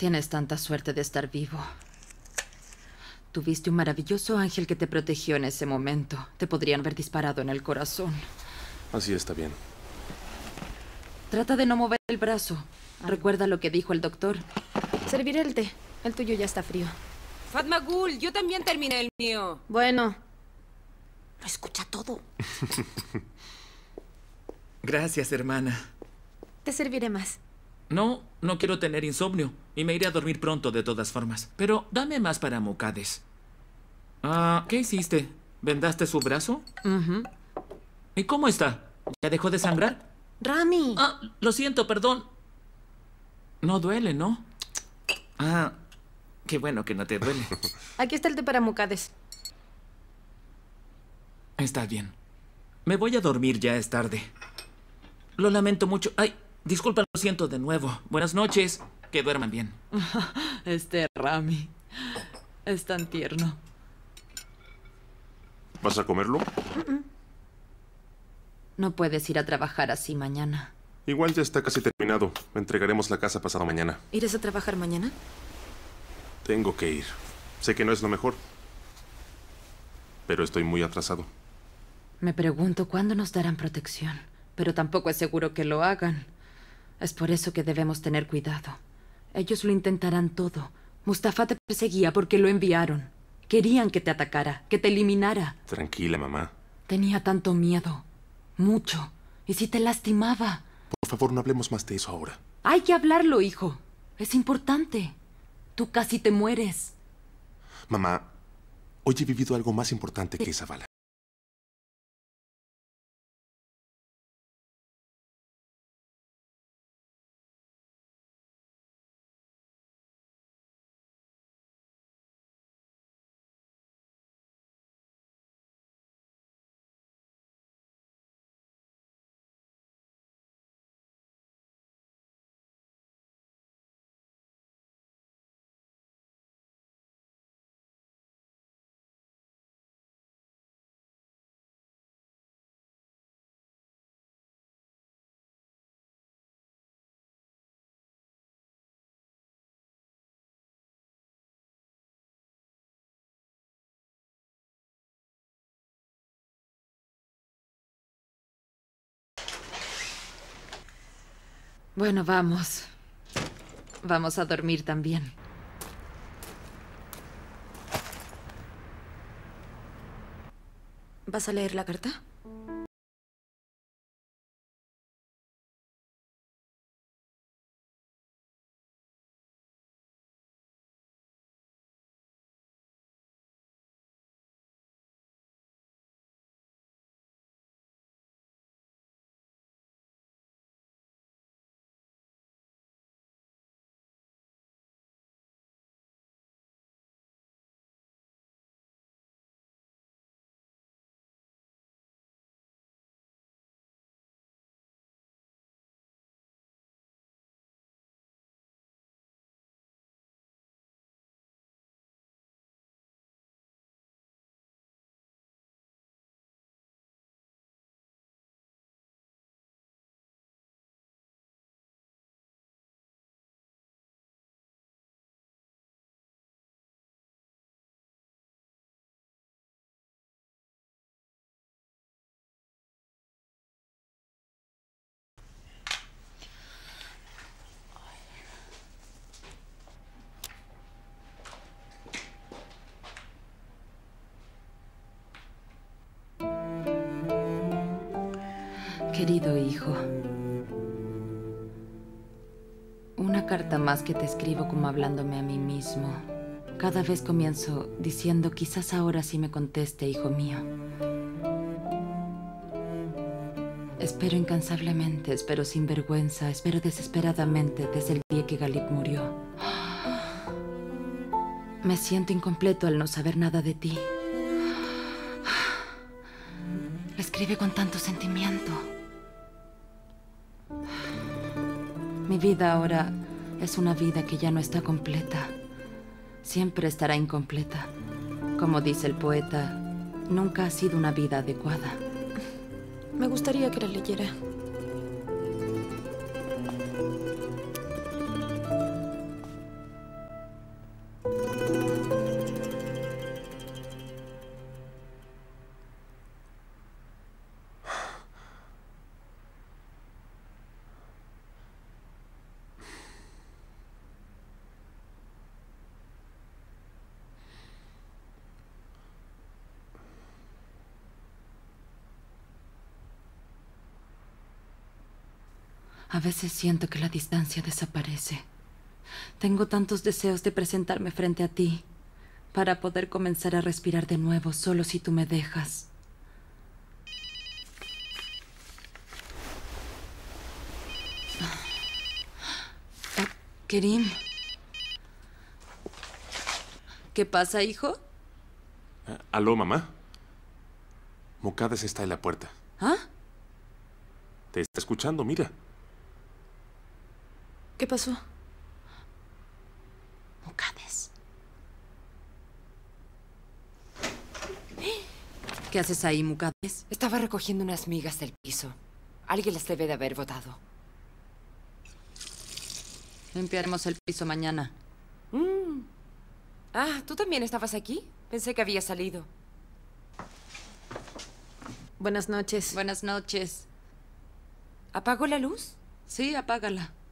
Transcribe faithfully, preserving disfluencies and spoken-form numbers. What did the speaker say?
Tienes tanta suerte de estar vivo. Tuviste un maravilloso ángel que te protegió en ese momento. Te podrían haber disparado en el corazón. Así está bien. Trata de no mover el brazo. Recuerda lo que dijo el doctor. Serviré el té. El tuyo ya está frío. Fatmagul, yo también terminé el mío. Bueno. Lo escucha todo. Gracias, hermana. Te serviré más. No, no quiero tener insomnio. Y me iré a dormir pronto de todas formas. Pero dame más para Mukades. Ah, ¿qué hiciste? ¿Vendaste su brazo? Uh-huh. ¿Y cómo está? ¿Ya dejó de sangrar? Rami. Ah, lo siento, perdón. No duele, ¿no? Ah, qué bueno que no te duele. Aquí está el té para Mukades. Está bien. Me voy a dormir, ya es tarde. Lo lamento mucho. Ay, disculpa, lo siento de nuevo. Buenas noches. Que duerman bien. Este Rami es tan tierno. ¿Vas a comerlo? Uh-uh. No puedes ir a trabajar así mañana. Igual ya está casi terminado. Entregaremos la casa pasado mañana. ¿Irás a trabajar mañana? Tengo que ir. Sé que no es lo mejor, pero estoy muy atrasado. Me pregunto cuándo nos darán protección, pero tampoco es seguro que lo hagan. Es por eso que debemos tener cuidado. Ellos lo intentarán todo. Mustafa te perseguía porque lo enviaron. Querían que te atacara, que te eliminara. Tranquila, mamá. Tenía tanto miedo. Mucho. ¿Y si te lastimaba? Por favor, no hablemos más de eso ahora. Hay que hablarlo, hijo. Es importante. Tú casi te mueres. Mamá, hoy he vivido algo más importante que esa bala. Bueno, vamos. Vamos a dormir también. ¿Vas a leer la carta? Querido hijo, una carta más que te escribo como hablándome a mí mismo. Cada vez comienzo diciendo, quizás ahora sí me conteste, hijo mío. Espero incansablemente, espero sin vergüenza, espero desesperadamente desde el día que Galip murió. Me siento incompleto al no saber nada de ti. Le escribe con tanto sentimiento. Mi vida ahora es una vida que ya no está completa. Siempre estará incompleta. Como dice el poeta, nunca ha sido una vida adecuada. Me gustaría que la leyera. A veces siento que la distancia desaparece. Tengo tantos deseos de presentarme frente a ti para poder comenzar a respirar de nuevo solo si tú me dejas. Ah, Kerim. ¿Qué pasa, hijo? Eh, ¿Aló, mamá? Muqaddes está en la puerta. ¿Ah? Te está escuchando, mira. ¿Qué pasó? Muqaddes. ¿Qué haces ahí, Muqaddes? Estaba recogiendo unas migas del piso. Alguien las debe de haber botado. Limpiaremos el piso mañana. Mm. Ah, ¿tú también estabas aquí? Pensé que había salido. Buenas noches. Buenas noches. ¿Apagó la luz? Sí, apágala.